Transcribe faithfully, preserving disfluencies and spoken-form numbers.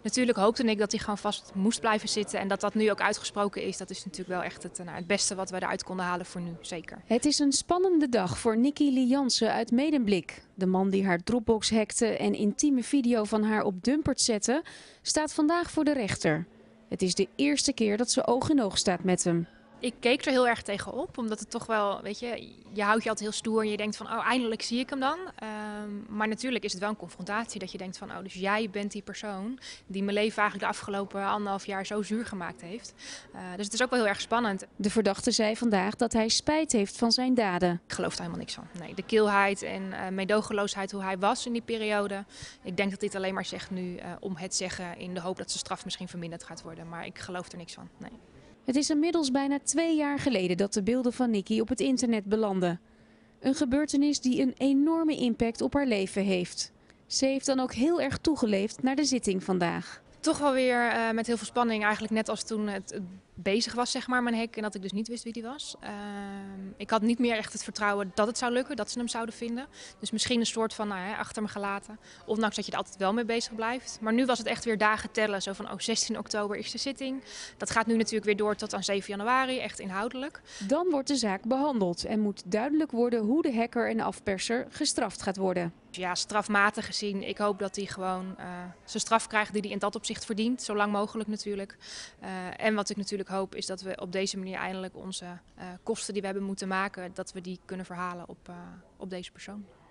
Natuurlijk hoopte ik dat hij gewoon vast moest blijven zitten. En dat dat nu ook uitgesproken is, dat is natuurlijk wel echt het, nou, het beste wat we eruit konden halen voor nu, zeker. Het is een spannende dag voor Nikki Lianse uit Medemblik. De man die haar Dropbox hackte en intieme video van haar op Dumpert zette, staat vandaag voor de rechter. Het is de eerste keer dat ze oog in oog staat met hem. Ik keek er heel erg tegenop, omdat het toch wel, weet je, je houdt je altijd heel stoer en je denkt van, oh, eindelijk zie ik hem dan. Um, maar natuurlijk is het wel een confrontatie dat je denkt van, oh, dus jij bent die persoon die mijn leven eigenlijk de afgelopen anderhalf jaar zo zuur gemaakt heeft. Uh, dus het is ook wel heel erg spannend. De verdachte zei vandaag dat hij spijt heeft van zijn daden. Ik geloof er helemaal niks van. Nee, de kilheid en uh, meedogenloosheid hoe hij was in die periode. Ik denk dat hij het alleen maar zegt nu uh, om het zeggen in de hoop dat zijn straf misschien verminderd gaat worden. Maar ik geloof er niks van, nee. Het is inmiddels bijna twee jaar geleden dat de beelden van Nikki op het internet belanden. Een gebeurtenis die een enorme impact op haar leven heeft. Ze heeft dan ook heel erg toegeleefd naar de zitting vandaag. Toch wel weer uh, met heel veel spanning, eigenlijk net als toen het, het bezig was, zeg maar, mijn hack. En dat ik dus niet wist wie die was. Uh, ik had niet meer echt het vertrouwen dat het zou lukken, dat ze hem zouden vinden. Dus misschien een soort van, nou, hè, achter me gelaten. Ondanks dat je er altijd wel mee bezig blijft. Maar nu was het echt weer dagen tellen. Zo van, oh, zestien oktober is de zitting. Dat gaat nu natuurlijk weer door tot aan zeven januari, echt inhoudelijk. Dan wordt de zaak behandeld en moet duidelijk worden hoe de hacker en afperser gestraft gaat worden. Ja, strafmatig gezien, ik hoop dat hij gewoon uh, zijn straf krijgt die hij in dat opzicht verdient. Zo lang mogelijk natuurlijk. Uh, en wat ik natuurlijk hoop is dat we op deze manier eindelijk onze uh, kosten die we hebben moeten maken, dat we die kunnen verhalen op, uh, op deze persoon.